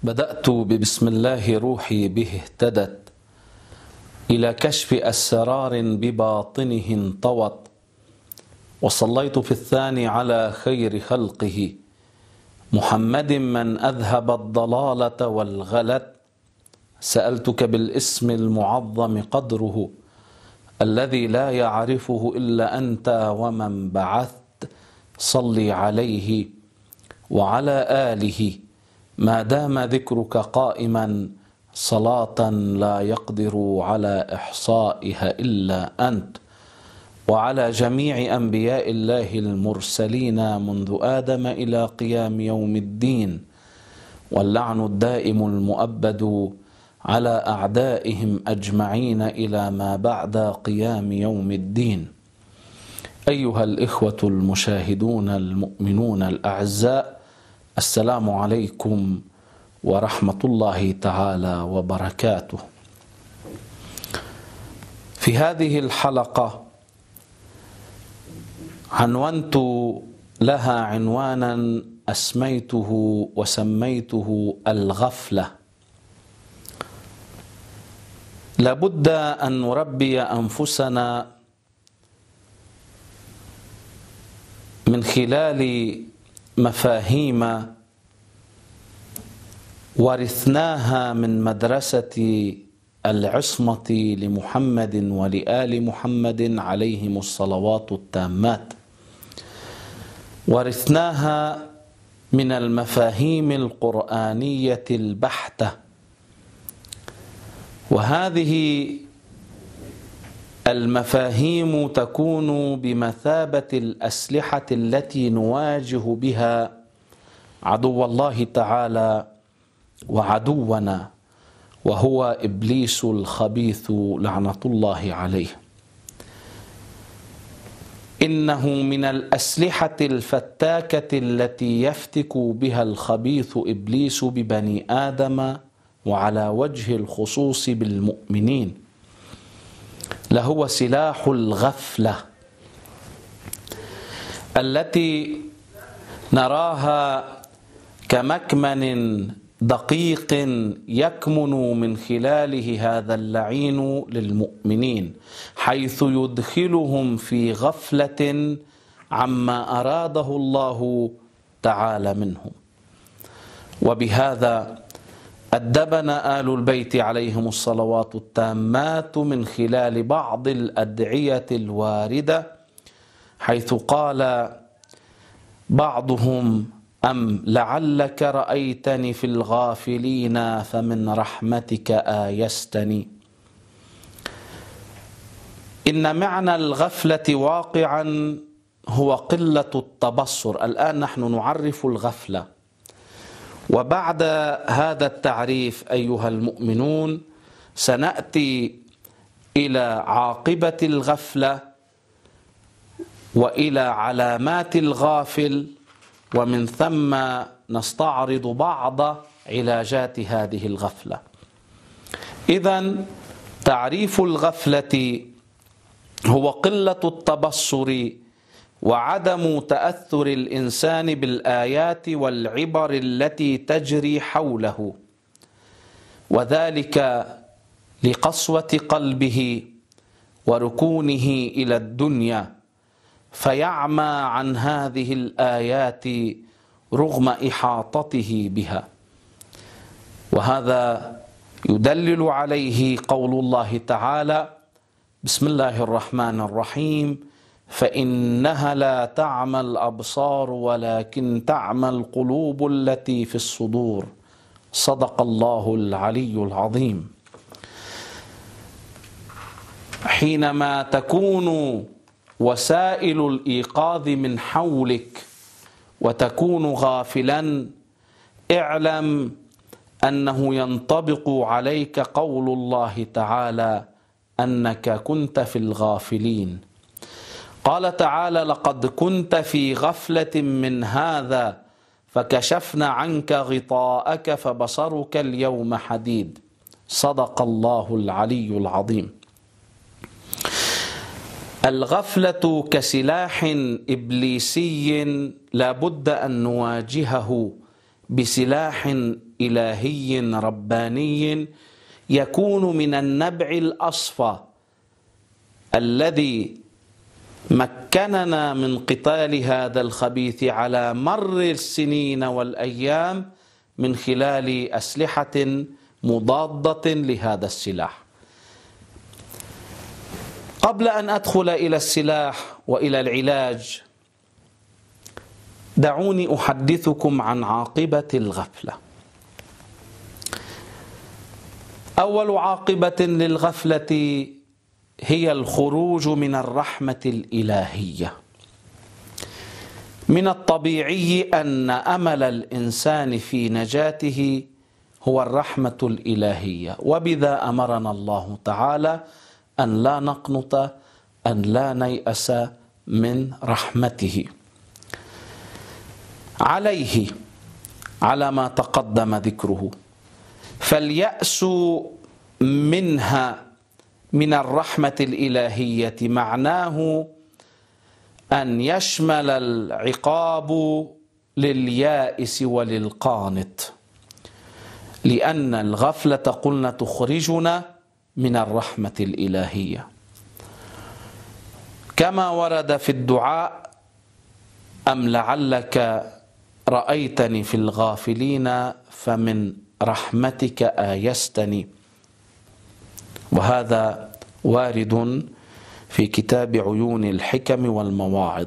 بدأت ببسم الله روحي به اهتدت إلى كشف أسرار بباطنه انطوت، وصليت في الثاني على خير خلقه محمد من أذهب الضلالة والغلت. سألتك بالاسم المعظم قدره الذي لا يعرفه إلا أنت ومن بعثت، صلي عليه وعلى آله ما دام ذكرك قائما صلاة لا يقدر على إحصائها إلا أنت، وعلى جميع أنبياء الله المرسلين منذ آدم إلى قيام يوم الدين، واللعن الدائم المؤبد على أعدائهم أجمعين إلى ما بعد قيام يوم الدين. أيها الإخوة المشاهدون المؤمنون الأعزاء، السلام عليكم ورحمة الله تعالى وبركاته. في هذه الحلقة عنونت لها عنوانا أسميته وسميته الغفلة. لابد أن نربي أنفسنا من خلال مفاهيم ورثناها من مدرسة العصمة لمحمد ولآل محمد عليهم الصلوات التامات، ورثناها من المفاهيم القرآنية البحتة، وهذه المفاهيم تكون بمثابة الأسلحة التي نواجه بها عدو الله تعالى وعدونا، وهو إبليس الخبيث لعنة الله عليه. إنه من الأسلحة الفتاكة التي يفتك بها الخبيث إبليس ببني آدم، وعلى وجه الخصوص بالمؤمنين، لهو سلاح الغفلة التي نراها كمكمن دقيق يكمن من خلاله هذا اللعين للمؤمنين، حيث يدخلهم في غفلة عما أراده الله تعالى منهم. وبهذا أدبنا آل البيت عليهم الصلوات التامات من خلال بعض الأدعية الواردة، حيث قال بعضهم: أم لعلك رأيتني في الغافلين فمن رحمتك آيستني. إن معنى الغفلة واقعا هو قلة التبصر. الآن نحن نعرف الغفلة، وبعد هذا التعريف أيها المؤمنون سنأتي إلى عاقبة الغفلة وإلى علامات الغافل، ومن ثم نستعرض بعض علاجات هذه الغفلة. إذن تعريف الغفلة هو قلة التبصر وعدم تأثر الإنسان بالآيات والعبر التي تجري حوله، وذلك لقسوة قلبه وركونه إلى الدنيا، فيعمى عن هذه الآيات رغم إحاطته بها. وهذا يدلل عليه قول الله تعالى: بسم الله الرحمن الرحيم: فإنها لا تعمى الأبصار ولكن تعمى القلوب التي في الصدور. صدق الله العلي العظيم. حينما تكون وسائل الإيقاظ من حولك وتكون غافلا، اعلم أنه ينطبق عليك قول الله تعالى أنك كنت في الغافلين. قال تعالى: لقد كنت في غفلة من هذا فكشفنا عنك غطاءك فبصرك اليوم حديد. صدق الله العلي العظيم. الغفلة كسلاح إبليسي لا بد أن نواجهه بسلاح إلهي رباني يكون من النبع الأصفى الذي مكننا من قتال هذا الخبيث على مر السنين والأيام من خلال أسلحة مضادة لهذا السلاح. قبل أن أدخل إلى السلاح وإلى العلاج، دعوني أحدثكم عن عاقبة الغفلة. أول عاقبة للغفلة هي الخروج من الرحمة الإلهية. من الطبيعي أن أمل الإنسان في نجاته هو الرحمة الإلهية، وبذا أمرنا الله تعالى أن لا نقنط، أن لا نيأس من رحمته. عليه على ما تقدم ذكره، فاليأس منها من الرحمة الإلهية معناه أن يشمل العقاب لليائس وللقانط، لأن الغفلة قلنا تخرجنا من الرحمة الإلهية، كما ورد في الدعاء: أم لعلك رأيتني في الغافلين فمن رحمتك آيستني. وهذا وارد في كتاب عيون الحكم والمواعظ.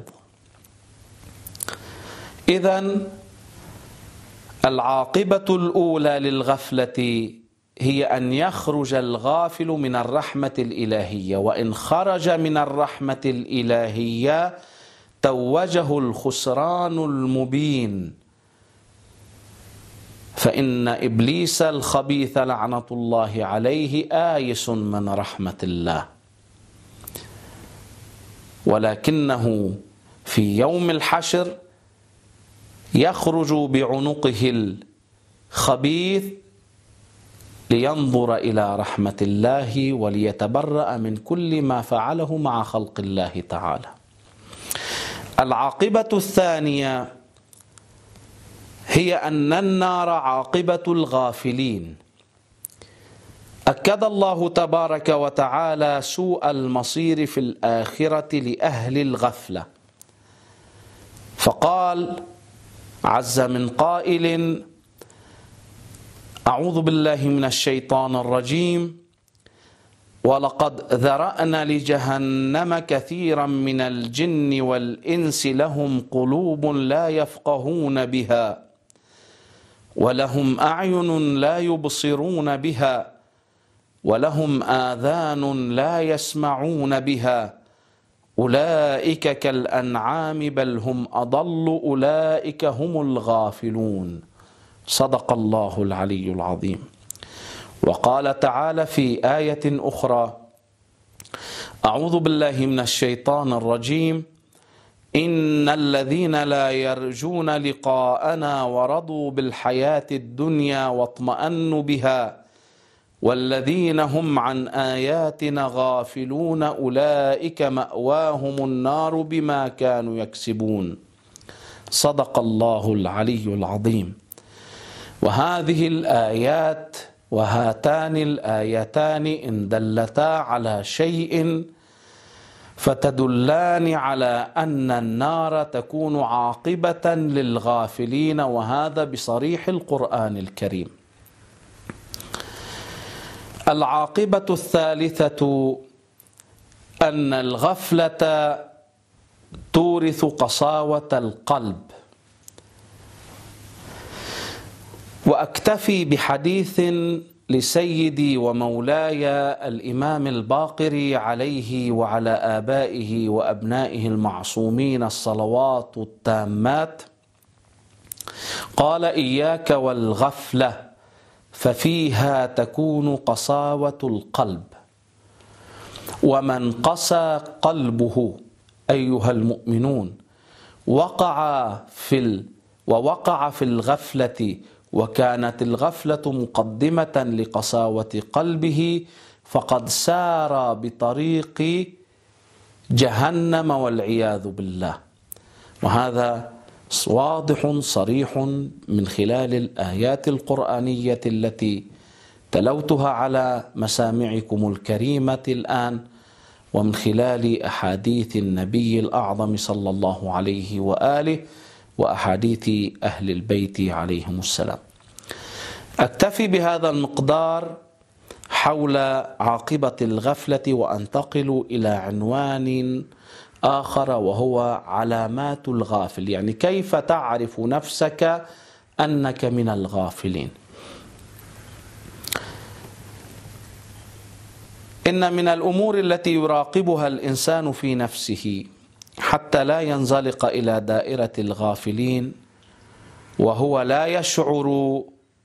إذن العاقبة الأولى للغفلة هي أن يخرج الغافل من الرحمة الإلهية، وإن خرج من الرحمة الإلهية توجه الخسران المبين، فإن إبليس الخبيث لعنة الله عليه آيس من رحمة الله، ولكنه في يوم الحشر يخرج بعنقه الخبيث لينظر إلى رحمة الله وليتبرأ من كل ما فعله مع خلق الله تعالى. العاقبة الثانية هي أن النار عاقبة الغافلين. أكد الله تبارك وتعالى سوء المصير في الآخرة لأهل الغفلة، فقال عز من قائل: أعوذ بالله من الشيطان الرجيم: ولقد ذرأنا لجهنم كثيرا من الجن والإنس لهم قلوب لا يفقهون بها ولهم أعين لا يبصرون بها ولهم آذان لا يسمعون بها أولئك كالأنعام بل هم أضل أولئك هم الغافلون. صدق الله العلي العظيم. وقال تعالى في آية أخرى: أعوذ بالله من الشيطان الرجيم: إن الذين لا يرجون لقاءنا ورضوا بالحياة الدنيا واطمأنوا بها والذين هم عن آياتنا غافلون أولئك مأواهم النار بما كانوا يكسبون. صدق الله العلي العظيم. وهذه الآيات وهاتان الآيتان إن دلتا على شيء فتدلان على أن النار تكون عاقبة للغافلين، وهذا بصريح القرآن الكريم. العاقبة الثالثة أن الغفلة تورث قساوة القلب. وأكتفي بحديث لسيدي ومولاي الإمام الباقري عليه وعلى آبائه وأبنائه المعصومين الصلوات التامات. قال: إياك والغفلة ففيها تكون قساوة القلب، ومن قسى قلبه أيها المؤمنون ووقع في الغفلة، وكانت الغفلة مقدمة لقساوة قلبه، فقد سار بطريق جهنم والعياذ بالله. وهذا واضح صريح من خلال الآيات القرآنية التي تلوتها على مسامعكم الكريمة الآن، ومن خلال أحاديث النبي الأعظم صلى الله عليه وآله وأحاديث أهل البيت عليهم السلام. أكتفي بهذا المقدار حول عاقبة الغفلة وأنتقل إلى عنوان آخر، وهو علامات الغافل، يعني كيف تعرف نفسك أنك من الغافلين. إن من الأمور التي يراقبها الإنسان في نفسه حتى لا ينزلق إلى دائرة الغافلين، وهو لا يشعر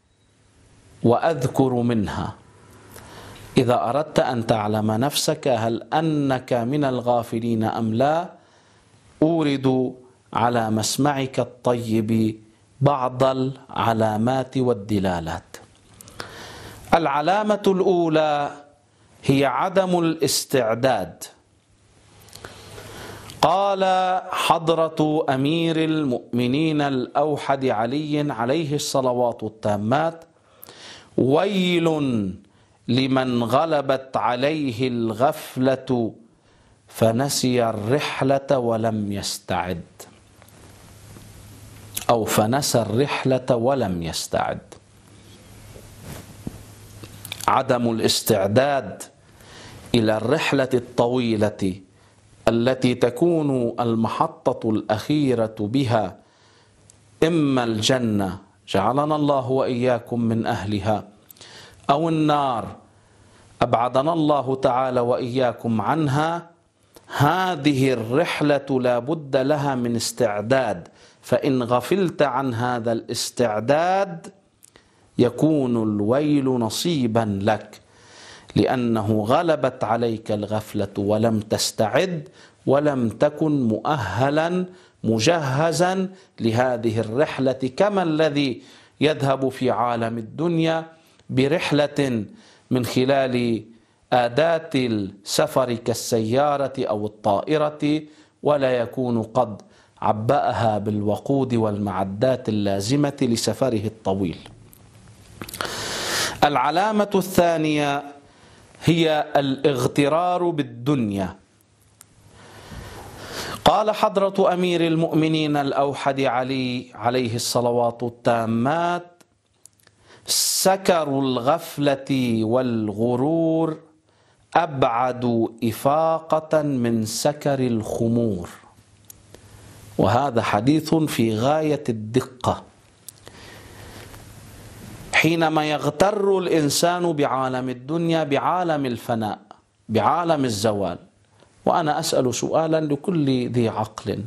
وأذكر منها. إذا أردت أن تعلم نفسك هل أنك من الغافلين أم لا، أورد على مسمعك الطيب بعض العلامات والدلالات. العلامة الأولى هي عدم الاستعداد. قال حضرة أمير المؤمنين الأوحد علي عليه الصلوات التامات: ويل لمن غلبت عليه الغفلة فنسي الرحلة ولم يستعد، أو فنسى الرحلة ولم يستعد. عدم الاستعداد إلى الرحلة الطويلة التي تكون المحطة الأخيرة بها إما الجنة، جعلنا الله وإياكم من أهلها، أو النار، أبعدنا الله تعالى وإياكم عنها. هذه الرحلة لا بد لها من استعداد، فإن غفلت عن هذا الاستعداد يكون الويل نصيبا لك، لأنه غلبت عليك الغفلة ولم تستعد، ولم تكن مؤهلا مجهزا لهذه الرحلة، كما الذي يذهب في عالم الدنيا برحلة من خلال آداة السفر كالسيارة أو الطائرة، ولا يكون قد عبأها بالوقود والمعدات اللازمة لسفره الطويل. العلامة الثانية هي الاغترار بالدنيا. قال حضرة أمير المؤمنين الأوحد علي عليه الصلوات التامات: سكر الغفلة والغرور أبعد إفاقة من سكر الخمور. وهذا حديث في غاية الدقة. حينما يغتر الإنسان بعالم الدنيا، بعالم الفناء، بعالم الزوال، وأنا أسأل سؤالا لكل ذي عقل: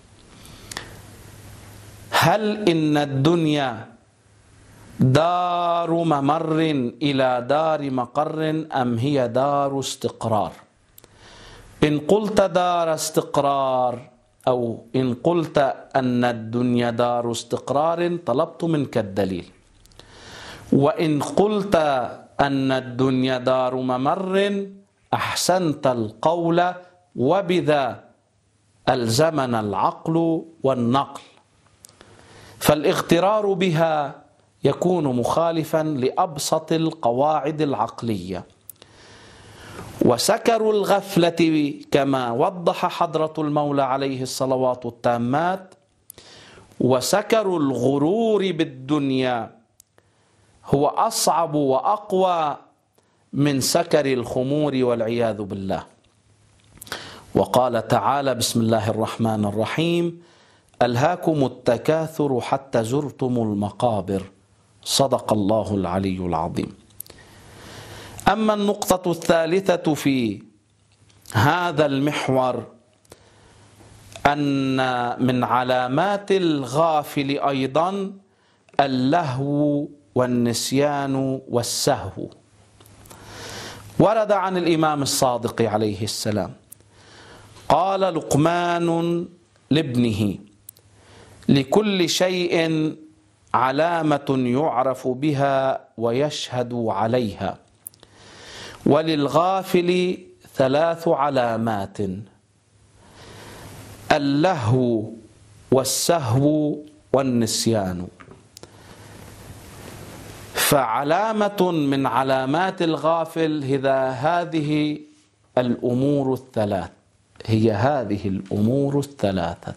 هل إن الدنيا دار ممر إلى دار مقر أم هي دار استقرار؟ إن قلت دار استقرار، أو إن قلت أن الدنيا دار استقرار، طلبت منك الدليل. وإن قلت أن الدنيا دار ممر، أحسنت القول، وبذا ألزمنا العقل والنقل. فالاغترار بها يكون مخالفا لأبسط القواعد العقلية. وسكر الغفلة كما وضح حضرة المولى عليه الصلوات التامات، وسكر الغرور بالدنيا هو أصعب وأقوى من سكر الخمور والعياذ بالله. وقال تعالى: بسم الله الرحمن الرحيم: ألهاكم التكاثر حتى زرتم المقابر. صدق الله العلي العظيم. أما النقطة الثالثة في هذا المحور، أن من علامات الغافل أيضا اللهو والنسيان والسهو. ورد عن الإمام الصادق عليه السلام قال لقمان لابنه: لكل شيء علامة يعرف بها ويشهد عليها، وللغافل 3 علامات: اللهو والسهو والنسيان. فعلامة من علامات الغافل هذه الأمور الثلاث، هي هذه الأمور الثلاثة.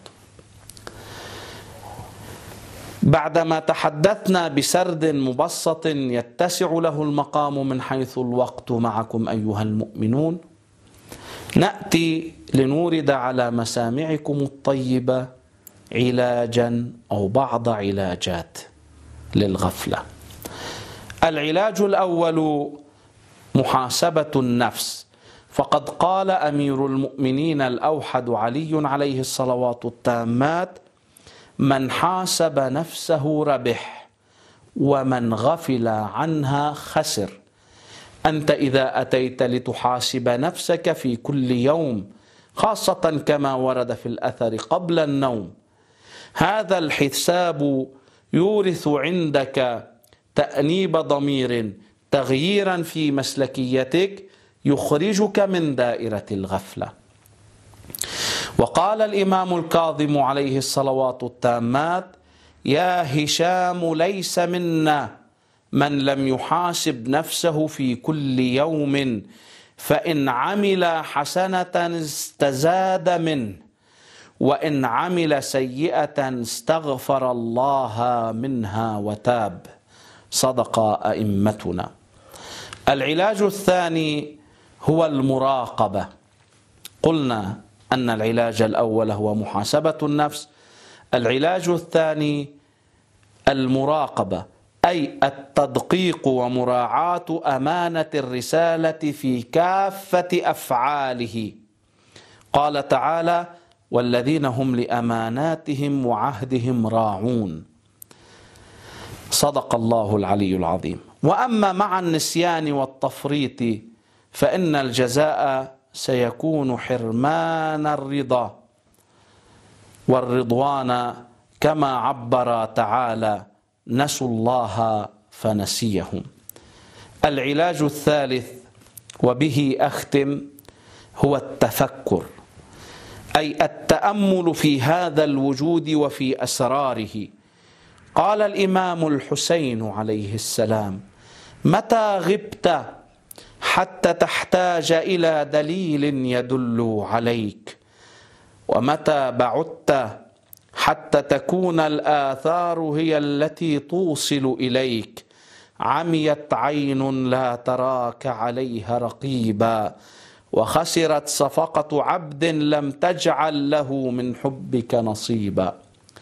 بعدما تحدثنا بسرد مبسط يتسع له المقام من حيث الوقت معكم أيها المؤمنون، نأتي لنورد على مسامعكم الطيبة علاجا أو بعض علاجات للغفلة. العلاج الأول محاسبة النفس، فقد قال أمير المؤمنين الأوحد علي عليه الصلوات التامات: من حاسب نفسه ربح ومن غفل عنها خسر. أنت إذا أتيت لتحاسب نفسك في كل يوم، خاصة كما ورد في الأثر قبل النوم، هذا الحساب يورث عندك تأنيب ضمير، تغييرا في مسلكيتك، يخرجك من دائرة الغفلة. وقال الإمام الكاظم عليه الصلوات التامات: يا هشام ليس منا من لم يحاسب نفسه في كل يوم، فإن عمل حسنة استزاد منه، وإن عمل سيئة استغفر الله منها وتاب. صدق أئمتنا. العلاج الثاني هو المراقبة. قلنا أن العلاج الأول هو محاسبة النفس، العلاج الثاني المراقبة، أي التدقيق ومراعاة أمانة الرسالة في كافة أفعاله. قال تعالى: والذين هم لأماناتهم وعهدهم راعون. صدق الله العلي العظيم. وأما مع النسيان والتفريط فإن الجزاء سيكون حرمان الرضا والرضوان، كما عبر تعالى: نسوا الله فنسيهم. العلاج الثالث وبه أختم هو التفكر، أي التأمل في هذا الوجود وفي أسراره. قال الإمام الحسين عليه السلام: متى غبت حتى تحتاج إلى دليل يدل عليك، ومتى بعدت حتى تكون الآثار هي التي توصل إليك، عميت عين لا تراك عليها رقيبا، وخسرت صفقة عبد لم تجعل له من حبك نصيبا.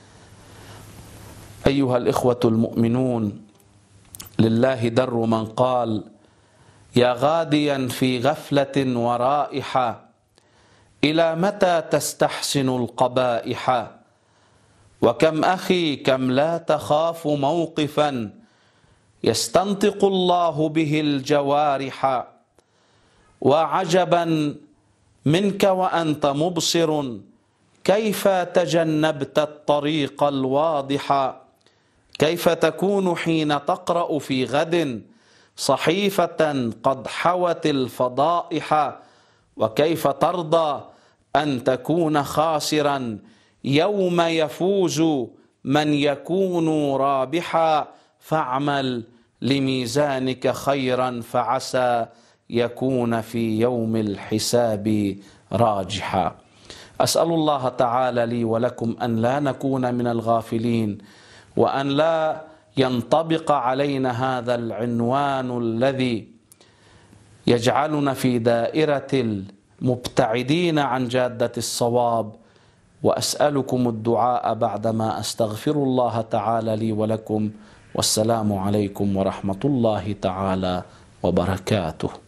أيها الإخوة المؤمنون، لله در من قال: يا غاديا في غفلة ورائحة، إلى متى تستحسن القبائح؟ وكم أخي كم لا تخاف موقفا يستنطق الله به الجوارح، وعجبا منك وأنت مبصر كيف تجنبت الطريق الواضح، كيف تكون حين تقرأ في غد صحيفة قد حوت الفضائح، وكيف ترضى أن تكون خاسرا يوم يفوز من يكون رابحا، فاعمل لميزانك خيرا فعسى يكون في يوم الحساب راجحا. أسأل الله تعالى لي ولكم أن لا نكون من الغافلين، وأن لا ينطبق علينا هذا العنوان الذي يجعلنا في دائرة المبتعدين عن جادة الصواب. وأسألكم الدعاء بعدما أستغفر الله تعالى لي ولكم، والسلام عليكم ورحمة الله تعالى وبركاته.